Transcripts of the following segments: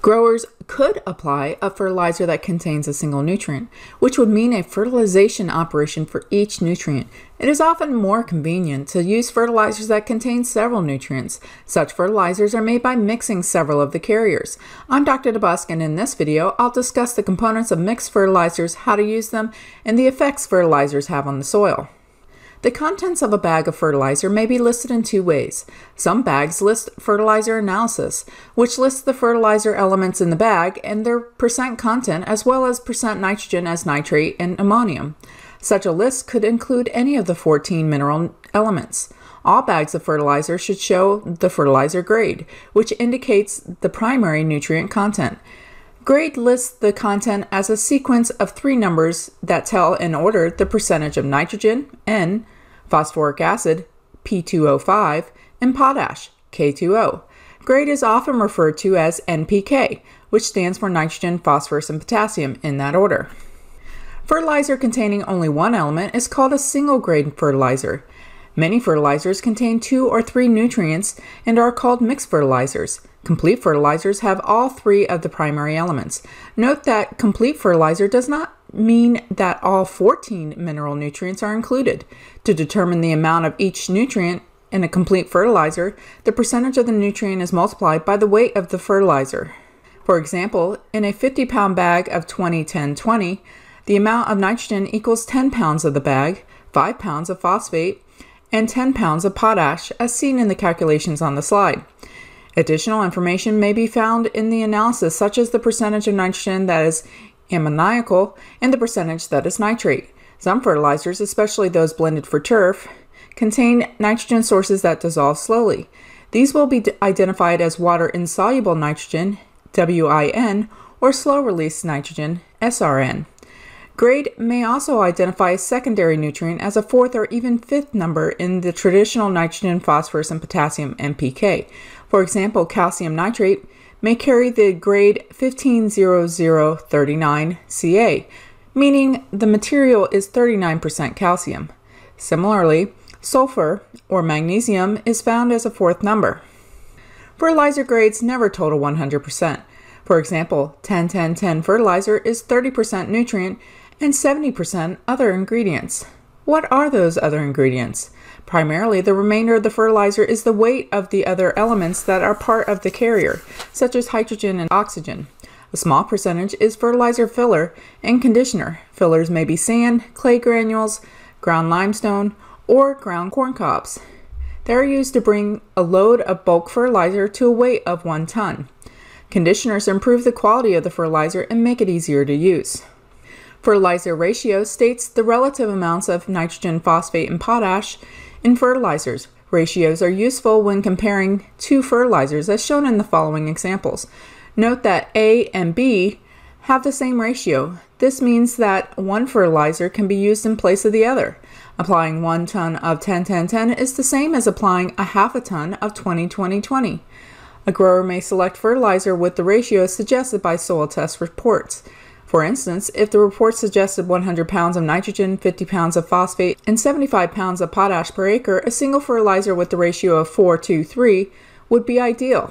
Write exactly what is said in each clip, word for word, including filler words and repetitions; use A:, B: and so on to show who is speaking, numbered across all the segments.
A: Growers could apply a fertilizer that contains a single nutrient, which would mean a fertilization operation for each nutrient. It is often more convenient to use fertilizers that contain several nutrients. Such fertilizers are made by mixing several of the carriers. I'm Doctor DeBusk, and in this video, I'll discuss the components of mixed fertilizers, how to use them, and the effects fertilizers have on the soil. The contents of a bag of fertilizer may be listed in two ways. Some bags list fertilizer analysis, which lists the fertilizer elements in the bag and their percent content, as well as percent nitrogen as nitrate and ammonium. Such a list could include any of the fourteen mineral elements. All bags of fertilizer should show the fertilizer grade, which indicates the primary nutrient content. Grade lists the content as a sequence of three numbers that tell in order the percentage of nitrogen, N, phosphoric acid, P two O five, and potash, K two O. Grade is often referred to as N P K, which stands for nitrogen, phosphorus, and potassium in that order. Fertilizer containing only one element is called a single grade fertilizer. Many fertilizers contain two or three nutrients and are called mixed fertilizers. Complete fertilizers have all three of the primary elements. Note that complete fertilizer does not mean that all fourteen mineral nutrients are included. To determine the amount of each nutrient in a complete fertilizer, the percentage of the nutrient is multiplied by the weight of the fertilizer. For example, in a fifty pound bag of twenty ten twenty, the amount of nitrogen equals ten pounds of the bag, five pounds of phosphate, and ten pounds of potash, as seen in the calculations on the slide. Additional information may be found in the analysis, such as the percentage of nitrogen that is ammoniacal and the percentage that is nitrate. Some fertilizers, especially those blended for turf, contain nitrogen sources that dissolve slowly. These will be identified as water-insoluble nitrogen, W I N, or slow-release nitrogen, S R N. Grade may also identify a secondary nutrient as a fourth or even fifth number in the traditional nitrogen, phosphorus, and potassium N P K. For example, calcium nitrate may carry the grade fifteen zero zero thirty-nine C A, meaning the material is thirty-nine percent calcium. Similarly, sulfur or magnesium is found as a fourth number. Fertilizer grades never total one hundred percent. For example, ten ten ten fertilizer is thirty percent nutrient and seventy percent other ingredients. What are those other ingredients? Primarily, the remainder of the fertilizer is the weight of the other elements that are part of the carrier, such as hydrogen and oxygen. A small percentage is fertilizer filler and conditioner. Fillers may be sand, clay granules, ground limestone, or ground corn cobs. They are used to bring a load of bulk fertilizer to a weight of one ton. Conditioners improve the quality of the fertilizer and make it easier to use. Fertilizer ratio states the relative amounts of nitrogen, phosphate, and potash in fertilizers. Ratios are useful when comparing two fertilizers, as shown in the following examples. Note that A and B have the same ratio. This means that one fertilizer can be used in place of the other. Applying one ton of ten ten ten is the same as applying a half a ton of twenty twenty twenty. A grower may select fertilizer with the ratio suggested by soil test reports. For instance, if the report suggested one hundred pounds of nitrogen, fifty pounds of phosphate, and seventy-five pounds of potash per acre, a single fertilizer with the ratio of four two three would be ideal.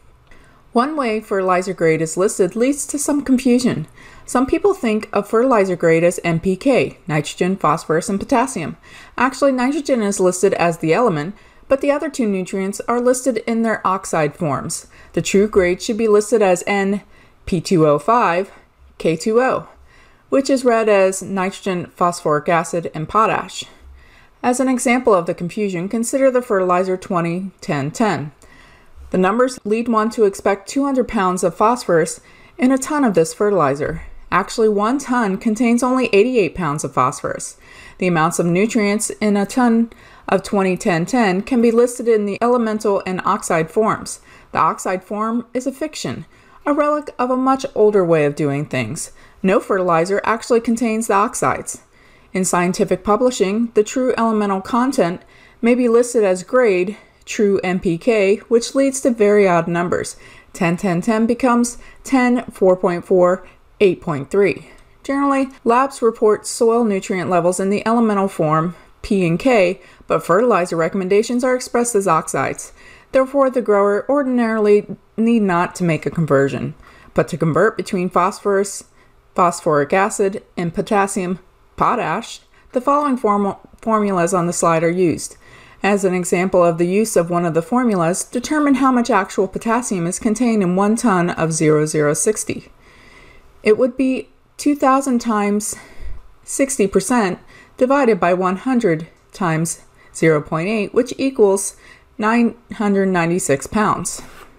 A: One way fertilizer grade is listed leads to some confusion. Some people think of fertilizer grade as N P K, nitrogen, phosphorus, and potassium. Actually, nitrogen is listed as the element, but the other two nutrients are listed in their oxide forms. The true grade should be listed as N P two O five, K two O, which is read as nitrogen, phosphoric acid, and potash. As an example of the confusion, consider the fertilizer twenty ten ten. The numbers lead one to expect two hundred pounds of phosphorus in a ton of this fertilizer. Actually, one ton contains only eighty-eight pounds of phosphorus. The amounts of nutrients in a ton of twenty ten ten can be listed in the elemental and oxide forms. The oxide form is a fiction, a relic of a much older way of doing things. No fertilizer actually contains the oxides. In scientific publishing, the true elemental content may be listed as grade, true N P K, which leads to very odd numbers. ten ten ten becomes ten, four point four, eight point three. Generally, labs report soil nutrient levels in the elemental form P and K, but fertilizer recommendations are expressed as oxides. Therefore, the grower ordinarily need not to make a conversion, but to convert between phosphorus, phosphoric acid, and potassium, potash, the following form formulas on the slide are used. As an example of the use of one of the formulas, determine how much actual potassium is contained in one ton of zero zero sixty. It would be two thousand times sixty percent divided by one hundred times zero point eight, which equals nine hundred ninety-six pounds.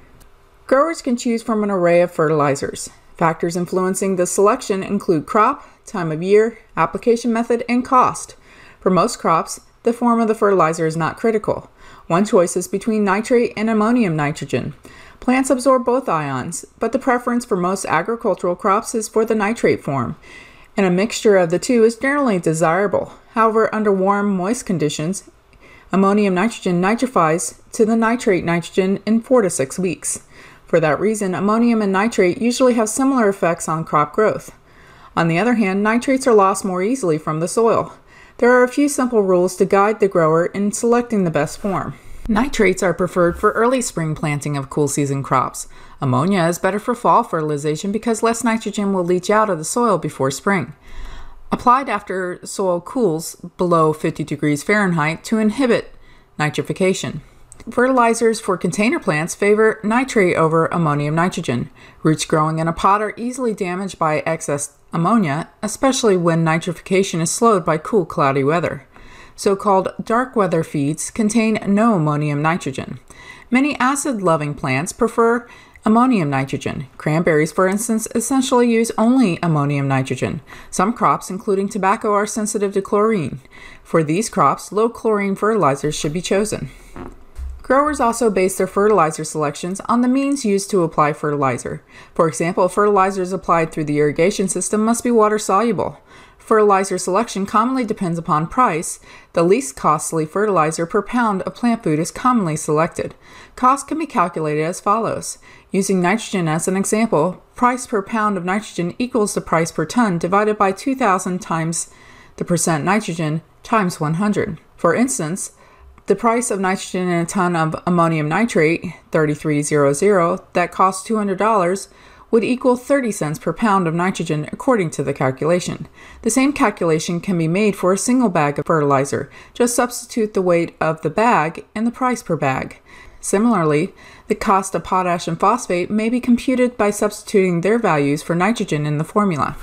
A: Growers can choose from an array of fertilizers. Factors influencing the selection include crop, time of year, application method, and cost. For most crops, the form of the fertilizer is not critical. One choice is between nitrate and ammonium nitrogen. Plants absorb both ions, but the preference for most agricultural crops is for the nitrate form, and a mixture of the two is generally desirable. However, under warm, moist conditions, ammonium nitrogen nitrifies to the nitrate nitrogen in four to six weeks. For that reason, ammonium and nitrate usually have similar effects on crop growth. On the other hand, nitrates are lost more easily from the soil. There are a few simple rules to guide the grower in selecting the best form. Nitrates are preferred for early spring planting of cool season crops. Ammonia is better for fall fertilization because less nitrogen will leach out of the soil before spring. Applied after soil cools below fifty degrees Fahrenheit to inhibit nitrification. Fertilizers for container plants favor nitrate over ammonium nitrogen. Roots growing in a pot are easily damaged by excess ammonia, especially when nitrification is slowed by cool, cloudy weather. So-called dark weather feeds contain no ammonium nitrogen. Many acid-loving plants prefer ammonium nitrogen. Cranberries, for instance, essentially use only ammonium nitrogen. Some crops, including tobacco, are sensitive to chlorine. For these crops, low chlorine fertilizers should be chosen. Growers also base their fertilizer selections on the means used to apply fertilizer. For example, fertilizers applied through the irrigation system must be water soluble. Fertilizer selection commonly depends upon price. The least costly fertilizer per pound of plant food is commonly selected. Cost can be calculated as follows. Using nitrogen as an example, price per pound of nitrogen equals the price per ton divided by two thousand times the percent nitrogen times one hundred. For instance, the price of nitrogen in a ton of ammonium nitrate, thirty-three hundred, that costs two hundred dollars, would equal thirty cents per pound of nitrogen according to the calculation. The same calculation can be made for a single bag of fertilizer. Just substitute the weight of the bag and the price per bag. Similarly, the cost of potash and phosphate may be computed by substituting their values for nitrogen in the formula.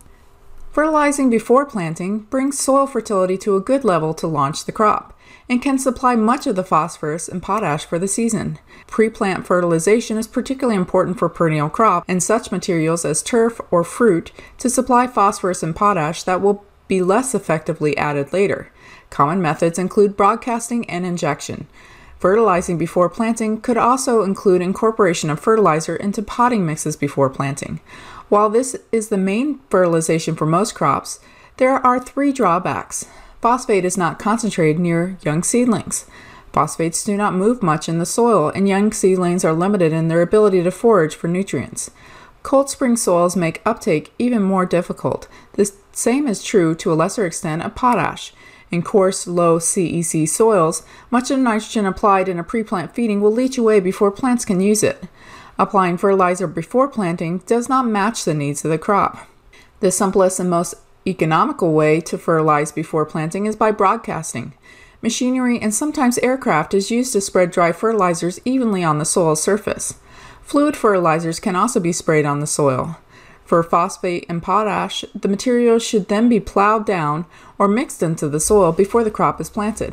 A: Fertilizing before planting brings soil fertility to a good level to launch the crop, and can supply much of the phosphorus and potash for the season. Pre-plant fertilization is particularly important for perennial crops and such materials as turf or fruit to supply phosphorus and potash that will be less effectively added later. Common methods include broadcasting and injection. Fertilizing before planting could also include incorporation of fertilizer into potting mixes before planting. While this is the main fertilization for most crops, there are three drawbacks. Phosphate is not concentrated near young seedlings. Phosphates do not move much in the soil, and young seedlings are limited in their ability to forage for nutrients. Cold spring soils make uptake even more difficult. The same is true to a lesser extent of potash. In coarse, low C E C soils, much of the nitrogen applied in a pre-plant feeding will leach away before plants can use it. Applying fertilizer before planting does not match the needs of the crop. The simplest and most economical way to fertilize before planting is by broadcasting. Machinery and sometimes aircraft is used to spread dry fertilizers evenly on the soil surface. Fluid fertilizers can also be sprayed on the soil. For phosphate and potash, the materials should then be plowed down or mixed into the soil before the crop is planted.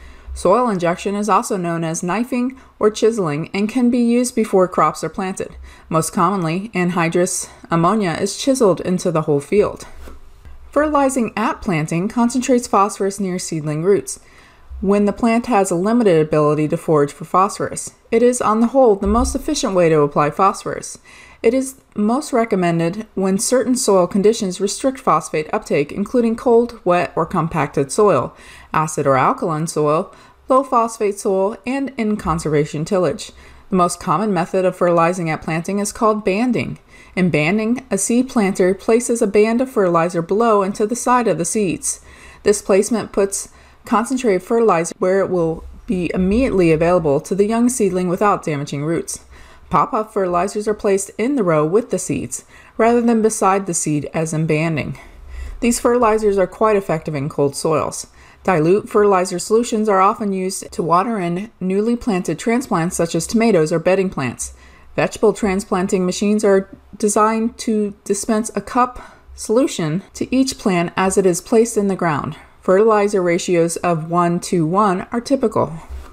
A: Soil injection is also known as knifing or chiseling and can be used before crops are planted. Most commonly, anhydrous ammonia is chiseled into the whole field. Fertilizing at planting concentrates phosphorus near seedling roots. When the plant has a limited ability to forage for phosphorus, it is, on the whole, the most efficient way to apply phosphorus. It is most recommended when certain soil conditions restrict phosphate uptake, including cold, wet, or compacted soil, acid or alkaline soil, low phosphate soil, and in conservation tillage. The most common method of fertilizing at planting is called banding. In banding, a seed planter places a band of fertilizer below and to the side of the seeds. This placement puts concentrated fertilizer where it will be immediately available to the young seedling without damaging roots. Pop-up fertilizers are placed in the row with the seeds, rather than beside the seed as in banding. These fertilizers are quite effective in cold soils. Dilute fertilizer solutions are often used to water in newly planted transplants such as tomatoes or bedding plants. Vegetable transplanting machines are designed to dispense a cup solution to each plant as it is placed in the ground. Fertilizer ratios of one to one are typical.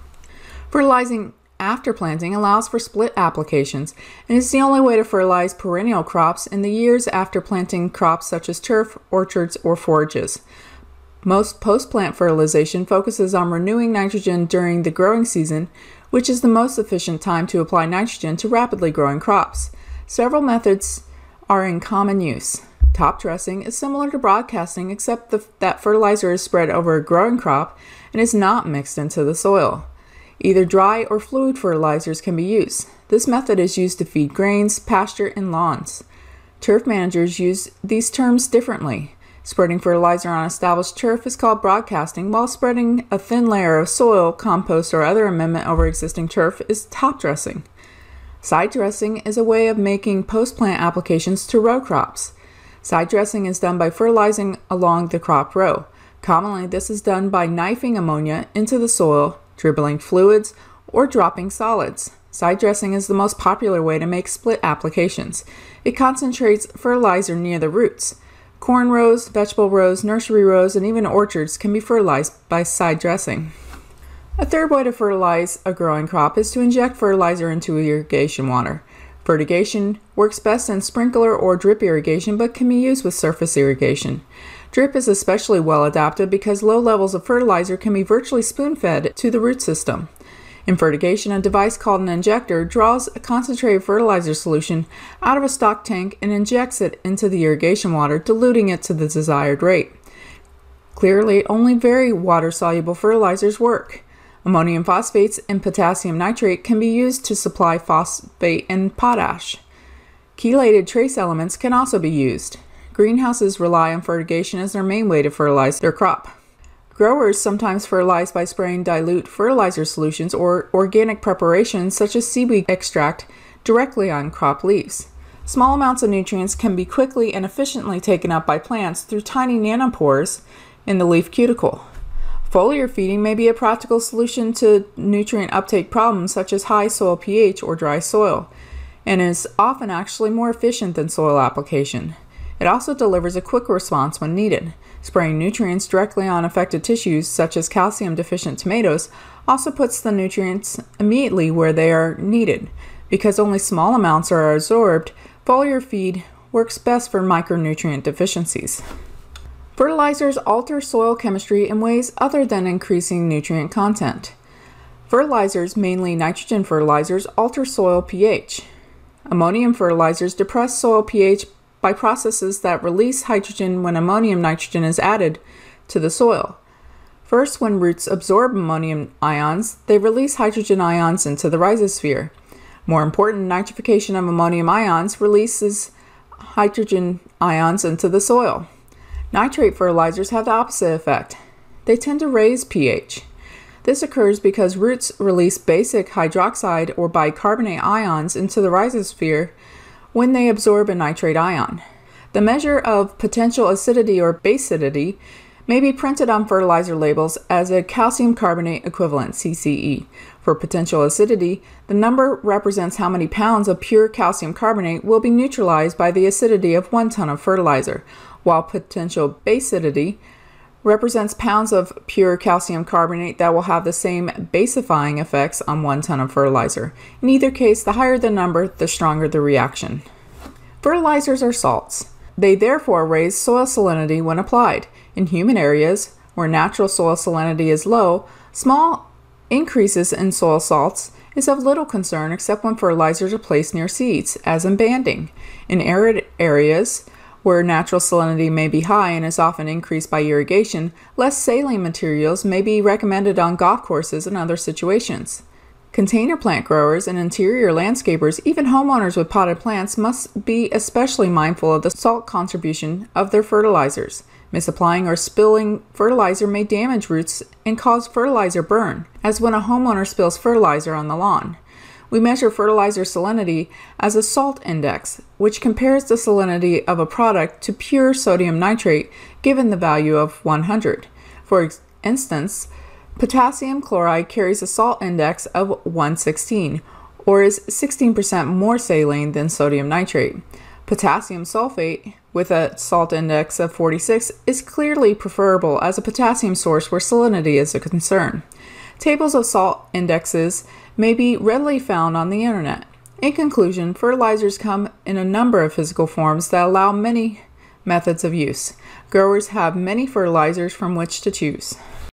A: Fertilizing after planting allows for split applications and is the only way to fertilize perennial crops in the years after planting crops such as turf, orchards, or forages. Most post-plant fertilization focuses on renewing nitrogen during the growing season, which is the most efficient time to apply nitrogen to rapidly growing crops. Several methods are in common use. Top dressing is similar to broadcasting except the, that fertilizer is spread over a growing crop and is not mixed into the soil. Either dry or fluid fertilizers can be used. This method is used to feed grains, pasture, and lawns. Turf managers use these terms differently. Spreading fertilizer on established turf is called broadcasting, while spreading a thin layer of soil, compost, or other amendment over existing turf is top dressing. Side dressing is a way of making post-plant applications to row crops. Side dressing is done by fertilizing along the crop row. Commonly, this is done by knifing ammonia into the soil, dribbling fluids, or dropping solids. Side dressing is the most popular way to make split applications. It concentrates fertilizer near the roots. Corn rows, vegetable rows, nursery rows, and even orchards can be fertilized by side dressing. A third way to fertilize a growing crop is to inject fertilizer into irrigation water. Fertigation works best in sprinkler or drip irrigation, but can be used with surface irrigation. Drip is especially well adapted because low levels of fertilizer can be virtually spoon-fed to the root system. In fertigation, a device called an injector draws a concentrated fertilizer solution out of a stock tank and injects it into the irrigation water, diluting it to the desired rate. Clearly, only very water-soluble fertilizers work. Ammonium phosphates and potassium nitrate can be used to supply phosphate and potash. Chelated trace elements can also be used. Greenhouses rely on fertigation as their main way to fertilize their crop. Growers sometimes fertilize by spraying dilute fertilizer solutions or organic preparations such as seaweed extract directly on crop leaves. Small amounts of nutrients can be quickly and efficiently taken up by plants through tiny nanopores in the leaf cuticle. Foliar feeding may be a practical solution to nutrient uptake problems such as high soil pH or dry soil, and is often actually more efficient than soil application. It also delivers a quick response when needed. Spraying nutrients directly on affected tissues, such as calcium-deficient tomatoes, also puts the nutrients immediately where they are needed. Because only small amounts are absorbed, foliar feed works best for micronutrient deficiencies. Fertilizers alter soil chemistry in ways other than increasing nutrient content. Fertilizers, mainly nitrogen fertilizers, alter soil pH. Ammonium fertilizers depress soil pH by processes that release hydrogen when ammonium nitrogen is added to the soil. First, when roots absorb ammonium ions, they release hydrogen ions into the rhizosphere. More important, nitrification of ammonium ions releases hydrogen ions into the soil. Nitrate fertilizers have the opposite effect. They tend to raise pH. This occurs because roots release basic hydroxide or bicarbonate ions into the rhizosphere when they absorb a nitrate ion. The measure of potential acidity or basicity may be printed on fertilizer labels as a calcium carbonate equivalent, C C E. For potential acidity, the number represents how many pounds of pure calcium carbonate will be neutralized by the acidity of one ton of fertilizer, while potential basicity represents pounds of pure calcium carbonate that will have the same basifying effects on one ton of fertilizer. In either case, the higher the number, the stronger the reaction. Fertilizers are salts. They therefore raise soil salinity when applied. In humid areas, where natural soil salinity is low, small increases in soil salts is of little concern except when fertilizers are placed near seeds, as in banding. In arid areas, where natural salinity may be high and is often increased by irrigation, less saline materials may be recommended on golf courses and other situations. Container plant growers and interior landscapers, even homeowners with potted plants, must be especially mindful of the salt contribution of their fertilizers. Misapplying or spilling fertilizer may damage roots and cause fertilizer burn, as when a homeowner spills fertilizer on the lawn. We measure fertilizer salinity as a salt index, which compares the salinity of a product to pure sodium nitrate given the value of one hundred. For instance, potassium chloride carries a salt index of one sixteen, or is sixteen percent more saline than sodium nitrate. Potassium sulfate, with a salt index of forty-six, is clearly preferable as a potassium source where salinity is a concern. Tables of salt indexes may be readily found on the internet. In conclusion, fertilizers come in a number of physical forms that allow many methods of use. Growers have many fertilizers from which to choose.